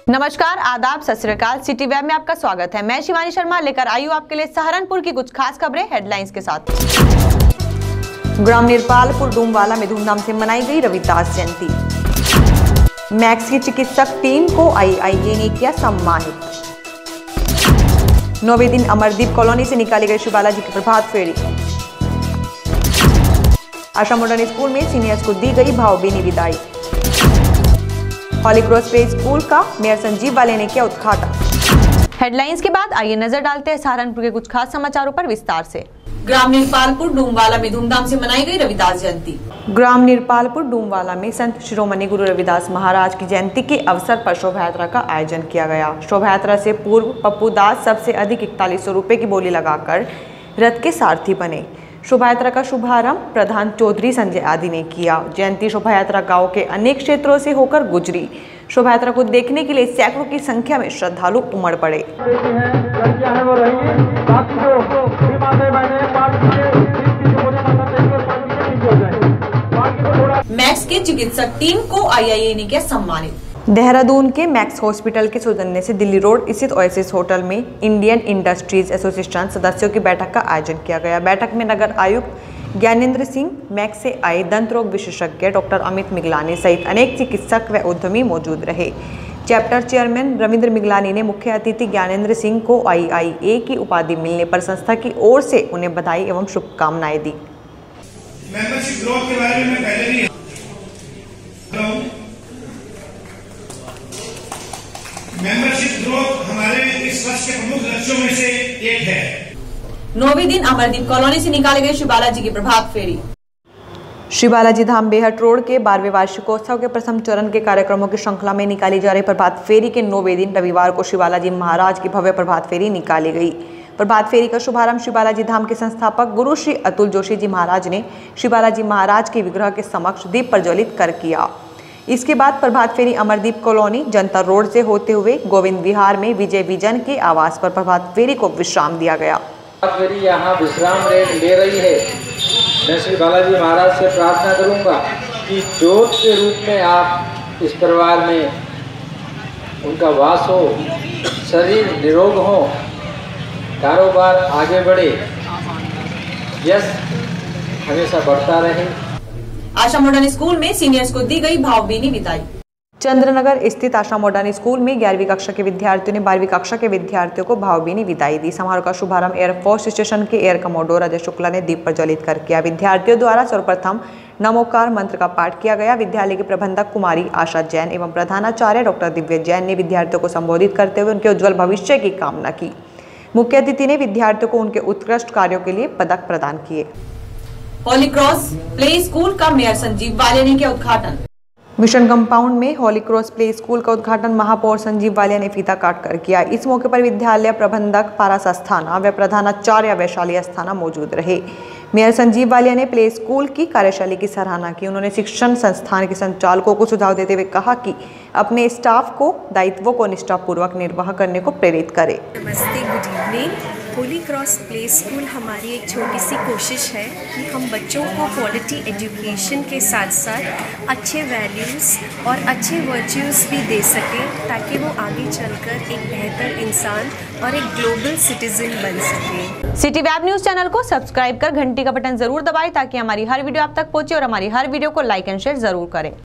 नमस्कार, आदाब, सत श्री अकाल। सिटी वेब में आपका स्वागत है। मैं शिवानी शर्मा लेकर आई हूँ आपके लिए सहारनपुर की कुछ खास खबरें हेडलाइंस के साथ। ग्राम निरपालपुर डूमवाला में धूमधाम से मनाई गई रविदास जयंती। मैक्स की चिकित्सक टीम को आईआईए ने किया सम्मानित। 9वें दिन अमरदीप कॉलोनी से निकाली गई श्री बालाजी की प्रभात फेरी। आशा मॉडर्न स्कूल में सीनियर्स को दी गई भावभीनी विदाई। हॉली क्रॉस प्ले स्कूल का मेयर संजीव वाले ने किया उद्घाटन। हेडलाइंस के बाद आइए नजर डालते हैं सहारनपुर के कुछ खास समाचारों पर विस्तार से। ग्राम निरपालपुर डूमवाला में धूमधाम से मनाई गई रविदास जयंती। ग्राम निरपालपुर डूमवाला में संत शिरोमणि गुरु रविदास महाराज की जयंती के अवसर पर शोभा यात्रा का आयोजन किया गया। शोभा यात्रा से पूर्व पप्पू दास सबसे अधिक 4100 रुपए की बोली लगाकर रथ के सारथी बने। शोभा यात्रा का शुभारंभ प्रधान चौधरी संजय आदि ने किया। जयंती शोभा यात्रा गांव के अनेक क्षेत्रों से होकर गुजरी। शोभा यात्रा को देखने के लिए सैकड़ों की संख्या में श्रद्धालु उमड़ पड़े। मैक्स के चिकित्सक टीम को आईआईए ने किया सम्मानित। देहरादून के मैक्स हॉस्पिटल के सौजन्य से दिल्ली रोड स्थित ओएसिस होटल में इंडियन इंडस्ट्रीज एसोसिएशन सदस्यों की बैठक का आयोजन किया गया। बैठक में नगर आयुक्त ज्ञानेंद्र सिंह, मैक्स से आए दंत रोग विशेषज्ञ डॉक्टर अमित मिगलानी सहित अनेक चिकित्सक व उद्यमी मौजूद रहे। चैप्टर चेयरमैन रविंद्र मिगलानी ने मुख्य अतिथि ज्ञानेंद्र सिंह को आईआईए की उपाधि मिलने पर संस्था की ओर से उन्हें बधाई एवं शुभकामनाएं दी। मेंबरशिप ग्रोथ के बारे में मैं पहले भी मेंबरशिप ग्रोथ हमारे इस वर्ष के प्रमुख लक्ष्यों में से एक है। 9वें दिन अमरदीप कॉलोनी से निकाली गई श्री बालाजी की प्रभात फेरी। श्री बालाजी धाम बेहट रोड के 12वें वार्षिकोत्सव के प्रथम चरण के कार्यक्रमों की श्रृंखला में निकाली जा रही प्रभात फेरी के 9वें दिन रविवार को श्री बालाजी महाराज की भव्य प्रभात फेरी निकाली गई। प्रभात फेरी का शुभारंभ श्री बालाजी धाम के संस्थापक गुरु श्री अतुल जोशी जी महाराज ने श्री बालाजी महाराज के विग्रह के समक्ष दीप प्रज्वलित कर किया। इसके बाद प्रभात फेरी अमरदीप कॉलोनी, जनता रोड से होते हुए गोविंद विहार में विजय विजन के आवास पर प्रभात फेरी को विश्राम दिया गया। प्रभात फेरी यहाँ विश्राम ले रही है। मैं श्री बालाजी महाराज से प्रार्थना करूँगा कि ज्योत के रूप में आप इस परिवार में उनका वास हो, शरीर निरोग हो, कारोबार आगे बढ़े, यश हमेशा बढ़ता रहे। आशा मॉडर्न स्कूल में सीनियर्स को दी गई भावभीनी विदाई। चंद्रनगर स्थित आशा मॉडर्न स्कूल में 11वीं कक्षा के विद्यार्थियों ने 12वीं कक्षा के विद्यार्थियों को भावभीनी विदाई दी। समारोह का शुभारंभ एयरफोर्स स्टेशन के एयर कमोडोर अजय शुक्ला ने दीप प्रज्वलित कर किया। विद्यार्थियों द्वारा सर्वप्रथम नमोकार मंत्र का पाठ किया गया। विद्यालय के प्रबंधक कुमारी आशा जैन एवं प्रधानाचार्य डॉक्टर दिव्य जैन ने विद्यार्थियों को संबोधित करते हुए उनके उज्जवल भविष्य की कामना की। मुख्य अतिथि ने विद्यार्थियों को उनके उत्कृष्ट कार्यों के लिए पदक प्रदान किए। हॉली क्रॉस प्ले स्कूल का मेयर संजीव वालिया ने किया उद्घाटन। मिशन कंपाउंड में हॉली क्रॉस प्ले स्कूल का उद्घाटन महापौर संजीव वालिया ने फीता काट कर किया। इस मौके पर विद्यालय प्रबंधक पारस अस्थाना व प्रधानाचार्य वैशाली अस्थाना मौजूद रहे। मेयर संजीव वालिया ने प्ले स्कूल की कार्यशैली की सराहना की। उन्होंने शिक्षण संस्थान के संचालकों को सुझाव देते हुए कहा कि अपने स्टाफ को दायित्वों को निष्ठापूर्वक निर्वाह करने को प्रेरित करें। नमस्ते, good evening. Holy Cross Play School हमारी एक छोटी सी कोशिश है कि हम बच्चों को क्वालिटी एजुकेशन के साथ साथ अच्छे वैल्यूज़ और अच्छे वर्च्यूज़ भी दे सकें ताकि वो आगे चलकर एक बेहतर इंसान और एक ग्लोबल सिटीजन बन सके। सिटी वेब न्यूज़ चैनल को सब्सक्राइब कर घंटी का बटन जरूर दबाएं ताकि हमारी हर वीडियो आप तक पहुंचे और हमारी हर वीडियो को लाइक एंड शेयर जरूर करें।